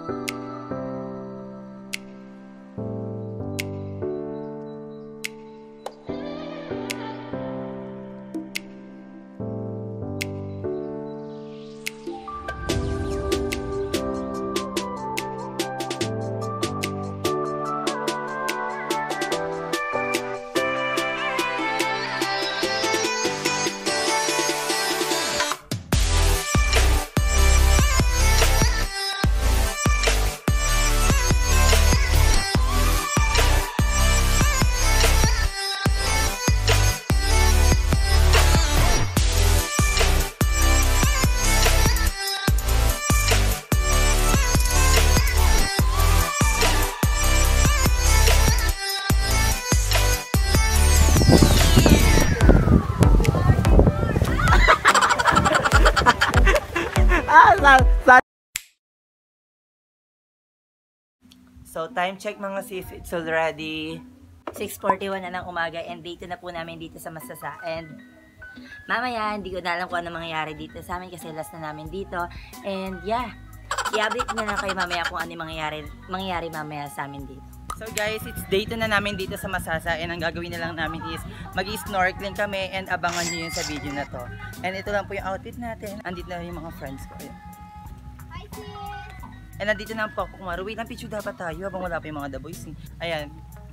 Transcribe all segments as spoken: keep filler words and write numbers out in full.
So, time check mga sis, it's already six forty-one na ng umaga and dito na po namin dito sa Masasa. And mamaya, hindi ko na alam kung ano mangyayari dito sa amin kasi last na namin dito. And yeah, i-update na lang kayo mamaya kung ano mangyayari, mangyayari mamaya sa amin dito. So guys, it's day two na namin dito sa Masasa and ang gagawin na lang namin is mag-snorkeling kami and abangan nyo yun sa video na to. And ito lang po yung outfit natin. Andito na yung mga friends ko. Ayan. Hi sis! And nandito na po ako kumaro. Wait, ang picture dapat tayo habang wala pa yung mga The Boys. Eh. Ayan.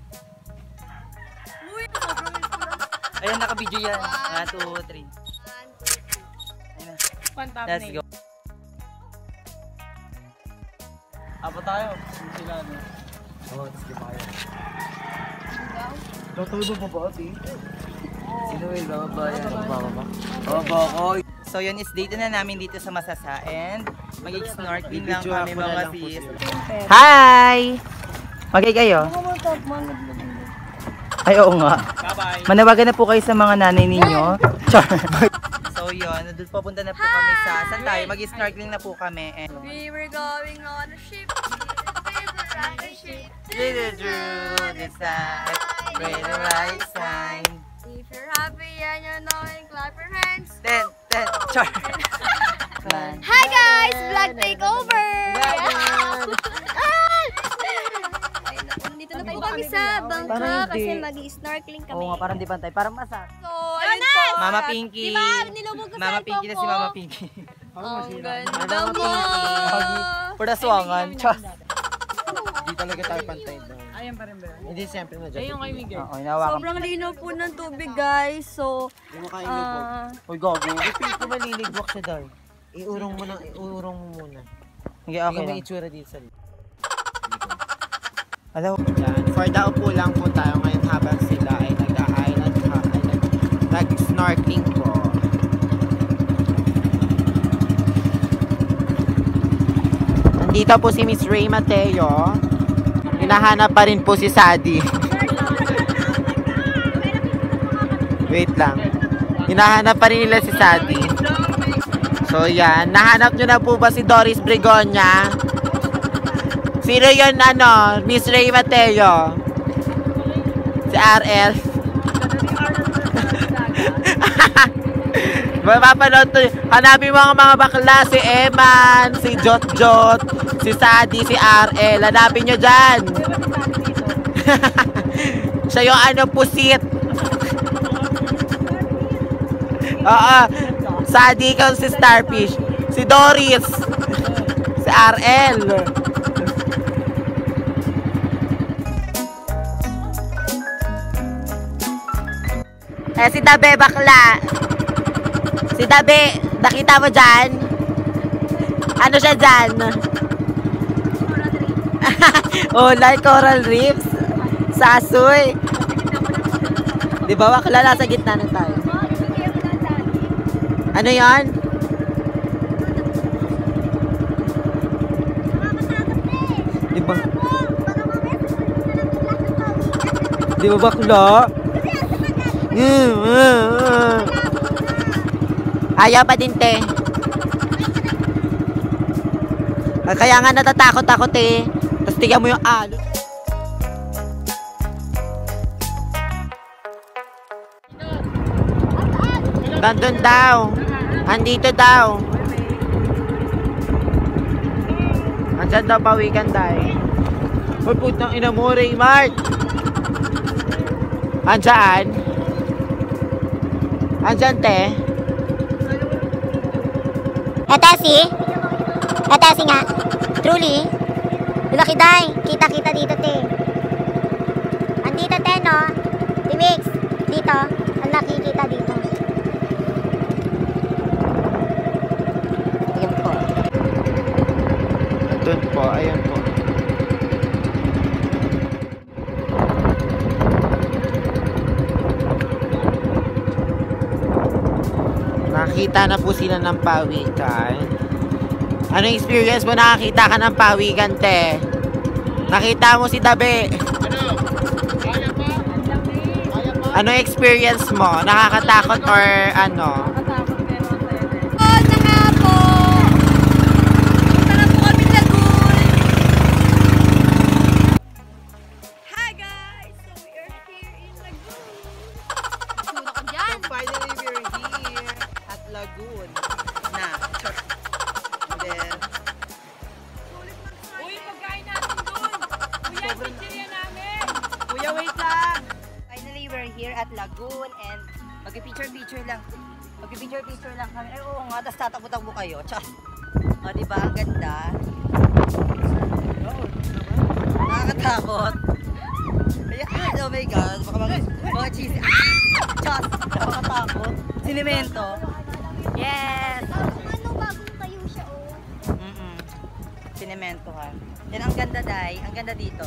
Ayan, naka-video yan. one, two, three. Ayan na. Let's go. Apo tayo. Sila ano. Oo, tapos di ba kayo? Tatawid mo pa ba, ati? Sino will ba ba yan? Bababa? Bababa. So yun is dito na namin dito sa Masasa and mag-snorkeling lang kami mga sis. Hi! Magay kayo? Ay oo nga. Bye-bye. Manawagan na po kayo sa mga nanay ninyo. So yun, doon papunta na po kami sa saan tayo? Mag-snorkeling na po kami. And We were going on a ship. We were on a ship. little Drew, decide, pray the right sign. If you're happy and you know it, clap your hands. Ten, ten, char. Hi guys! Vlog takeover! Dito na tayo kami sa bangka kasi mag-snorkeling kami. Oo nga, parang di pantay. Parang masak. So, ayun po. Mama Pinky. Diba? Nilubog ko sa Mama cellphone Pinky na ko. si Mama Pinky. Ang ganda Mama mo! Pinky. For the swangan. Char. Hindi talaga tayo pantay doon. Ayan pa rin ba? Hindi, siyempre na dyan. Ayun kay Miguel. Oo, inawakan. Sobrang linaw po ng tubig guys. So, Hindi mo kain lubog. ah... Uy, gago. Ipin ko maliligwak siya daw. Iurong mo na, iurong mo muna. Hindi, Hindi okay may lang. itsura dito sa likod. Hello. Yan. For the upo lang po tayo ngayon habang sila ay nag-island ha, ay nag-snorkeling po. Nandito po si Miss Ray Mateo. Hinahanap pa rin po si Sadie. Wait lang. Hinahanap pa rin nila si Sadie. So yan, nahanap nyo na po ba si Doris Brigonia? Sino yun ano? Miss Ray Mateo? Si R L? Mapapanood to. Hanapin mo ang mga bakla. Si Eman, si Jot Jot, si Sadie, si R L. Hanapin nyo dyan. Siya yung ano, pusit. Oo. Sadie, ikaw si Starfish. Si Doris. Si R L. Eh, si Dabe, bakla. Si Dabe, nakita mo dyan? Ano siya dyan? Oh, like coral reefs. Sasoy. Di ba, bakla, nasa gitna na tayo. Ano yan? Di ba? Di ba bakla? Ayaw pa din, te. Kaya nga natatakot ako, te. Tapos tingnan mo yung alon. Nandun daw. Andito daw. Andyan daw pawikan tayo. Uy, putang ina mo, Raymart! Andyan? Andyan, te? Etesi? Etesi nga. Truly? Laki day. Kita-kita dito, te. Andito, te, no? Timix. Dito. Ang nakikita dito. Ayan po. Doon po, ayan po. Nakita na po sila ng pawikan. Ano experience mo nakakita ka ng pawikan, te? Nakita mo si Tabi. Ano experience mo? Nakakatakot or ano? Oh, saka po. Punta na po kami Lagoon. Hi guys! So we are here in Lagoon. Suno ko dyan. Finally, we're here at Lagoon. Na. Then, Uy, pagkain natin doon. Kuya, pizzeria namin. Kuya, wait lang! Finally, we're here at Lagoon and mag-picture-picture lang. Mag-picture-picture lang kami. Ay, oo nga, tapos tatakbo-takbo kayo. Tsak! O, diba? Ang ganda. Nakakatakot. Ayan, oh my God. Baka mga, mga cheesy. Ah! Tsak! Nakakatakot. Sinimento. Yes! Ano, bagong tayo siya, oh. Mm-mm. Sinemento ha. Yan ang ganda, Day. Ang ganda dito.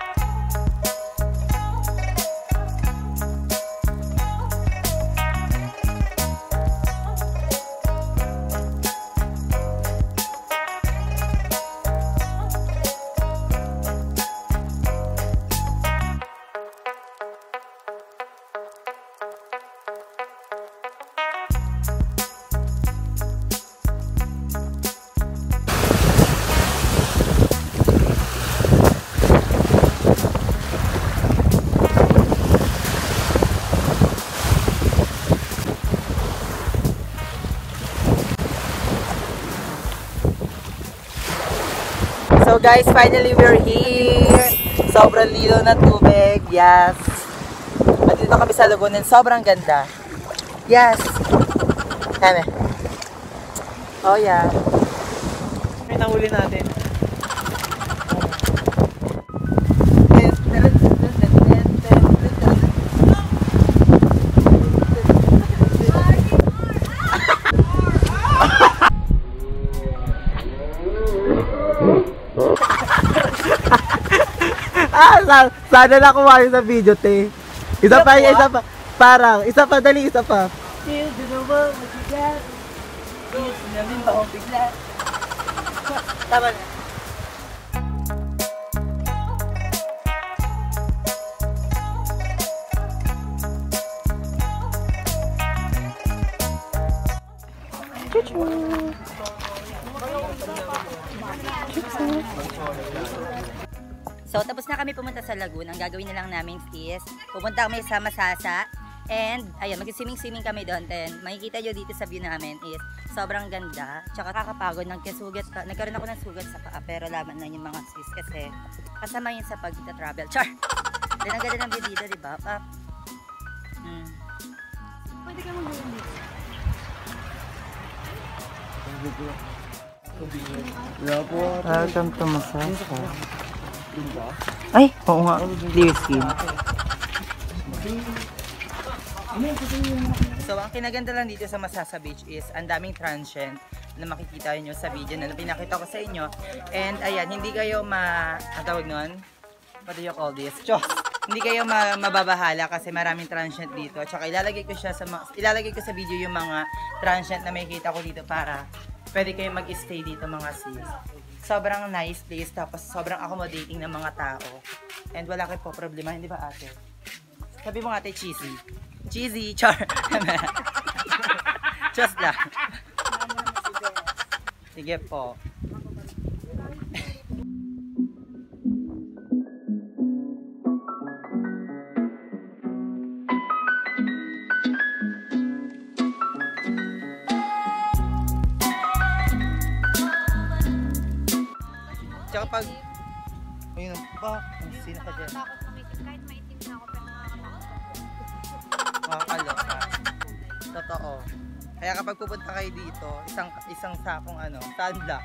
So guys, finally we're here. Sobrang lilo na tubig. Yes. At dito kami sa Lagoon and sobrang ganda. Yes. Kame. Oh yeah. May nahuli natin. Ah, sa sana nakuha yun sa video, te. Isa pa, isa pa. Parang, isa pa, dali, isa pa. Tama na. So, tapos na kami pumunta sa Lagoon. Ang gagawin na lang namin is, pupunta kami sa Masasa. And, ayun, mag-swimming-swimming kami doon. Then, makikita nyo dito sa view namin is, sobrang ganda. Tsaka kakapagod, nagkasugat pa. Nagkaroon ako ng sugat sa paa, pero laban na yung mga sis. Kasi, kasama yun sa pag-travel. Char! Then, ang ganda ng view dito, di ba? Pa hmm. Pwede ka mag-uwi dito. Welcome to Masasa. Ay, oo nga. Clear skin. So, ang kinaganda lang dito sa Masasa Beach is ang daming transient na makikita nyo sa video na pinakita ko sa inyo. And ayan, hindi kayo ma... Ang tawag nun? What do you call this? Chos! Hindi kayo ma mababahala kasi maraming transient dito. Tsaka ilalagay ko siya sa ilalagay ko sa video yung mga transient na makikita ko dito para pwede kayo mag-stay dito mga sis. Sobrang nice place tapos sobrang accommodating ng mga tao. And wala kayo po problema, hindi ba ate? Sabi mo nga ate, cheesy. Cheesy, char. Just lang. Sige po. Tsaka pag, ayun, ba, sino ka dyan? Nakakatakot tumitim kahit maitim na ako pero nakakatakot. Makakaloka. Totoo. Kaya kapag pupunta kayo dito, isang isang sakong ano, sunblock.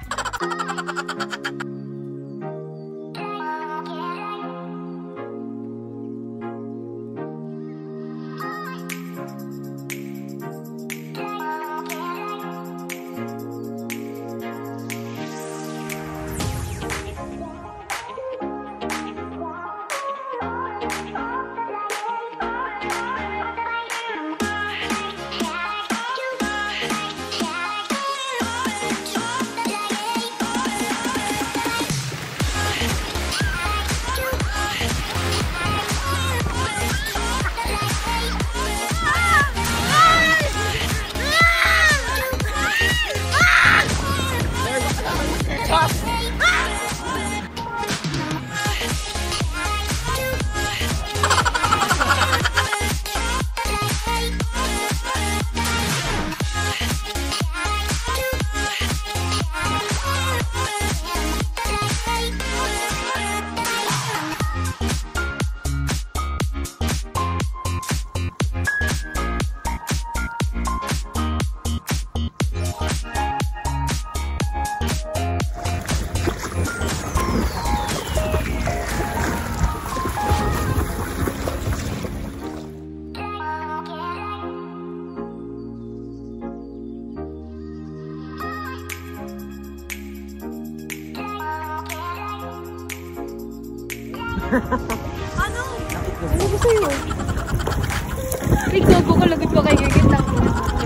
Ano? Ano ba sa'yo? Tignan ko ko, lagot ko kayo kita ko.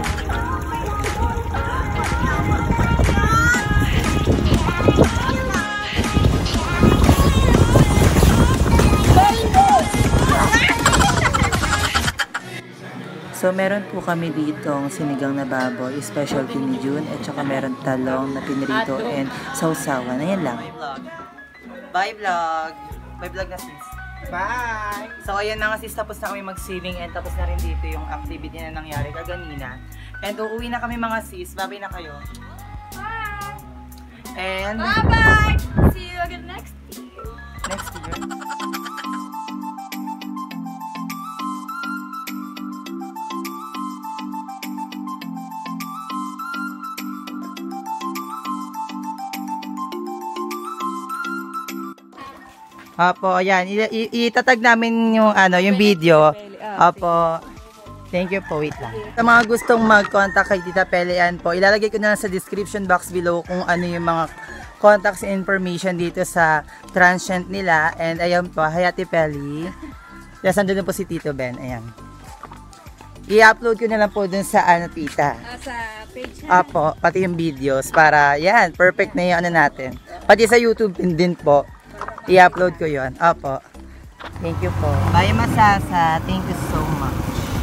So, meron po kami dito ang sinigang na baboy, specialty ni June, at saka meron talong na pinirito and sausawan. Ayan lang. Bye vlog! Bye vlog na sis. Bye! So ayan na nga sis, tapos na kami mag-swimming and tapos na rin dito yung activity na nangyari kaganina. And uuwi na kami mga sis. Bye-bye na kayo. Bye! And Bye-bye! See you again next year. next year. Apo, ayan. I- i- itatag namin yung ano, yung video. Apo. Thank you po. Wait lang. Sa mga gustong mag-contact kay Tita Pelian po, ilalagay ko na lang sa description box below kung ano yung mga contacts and information dito sa transient nila. And ayan po, Hayati Peli. Yes, andun na po si Tito Ben. Ayan. I-upload ko na lang po dun sa ano, Tita. Uh, sa page na. Apo, pati yung videos para, yan, perfect na yung ano natin. Pati sa YouTube din po. I-upload ko yon. Apo. Thank you po. Bye Masasa. Thank you so much.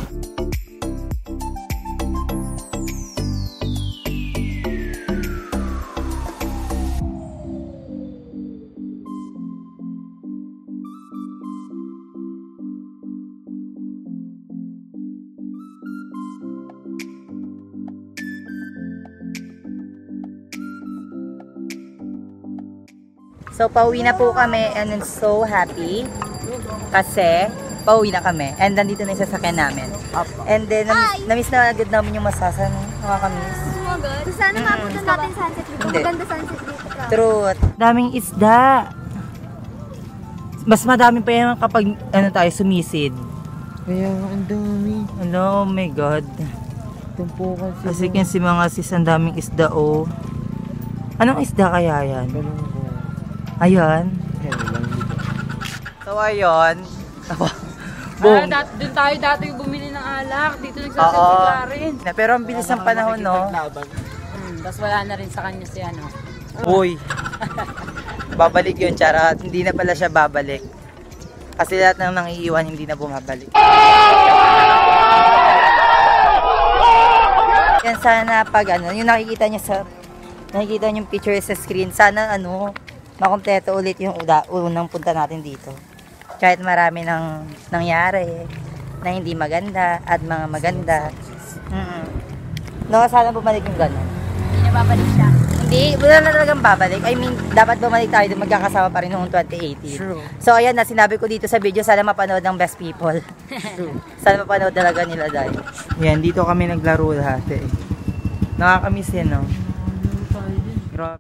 So, pauwi na po kami and I'm so happy kasi pauwi na kami and nandito na yung sasakyan namin. And then, namiss, namiss na agad namin yung Masasa, no? Nakakamiss. Oh, good. Sana mapunta natin sunset dito. Hindi. Maganda sunset dito. Ka. Truth. Daming isda. Mas madami pa yan kapag ano tayo, sumisid. Kaya ang dami. Ano, oh my God. Tumpukan sila. Kasi yan si mga sis, ang daming isda, oh. Anong isda kaya yan? Ganun ko. Ayan. Kaya lang dito. So, ayun. Ako. Ah, Boom. dat doon tayo dati bumili ng alak. Dito Oo. nagsasalita rin. Na, pero ang bilis ng panahon, no? Hmm, Tapos wala na rin sa kanya si ano. Uy. Babalik yun, charot. Hindi na pala siya babalik. Kasi lahat ng nangiiwan, hindi na bumabalik. Yan sana pag ano, yung nakikita niya sa, nakikita niyo yung picture sa screen, sana ano, makompleto ulit yung uda, unang punta natin dito. Kahit marami nang nangyari na hindi maganda at mga maganda. Mm-mm. No, sana bumalik yung gano'n. Hindi na babalik siya. hindi, wala na talagang babalik. I mean, dapat bumalik tayo doon, magkakasama pa rin noong twenty eighteen. True. So, ayan na, sinabi ko dito sa video, sana mapanood ng best people. True. Sana mapanood talaga nila dahil. Yan, dito kami naglaro lahat eh. Nakakamiss yan, no? Grabe.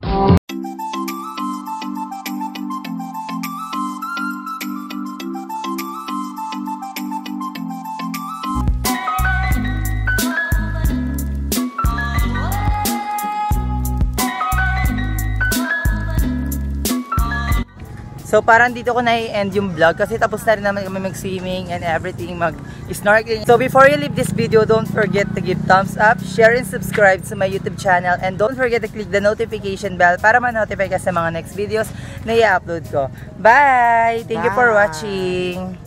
So parang dito ko na-end yung vlog kasi tapos na rin naman kami mag-swimming and everything, mag-snorkeling. So before you leave this video, don't forget to give thumbs up, share and subscribe to my YouTube channel, and don't forget to click the notification bell para ma-notify ka sa mga next videos na i-upload ko. Bye! Thank you for Bye. watching!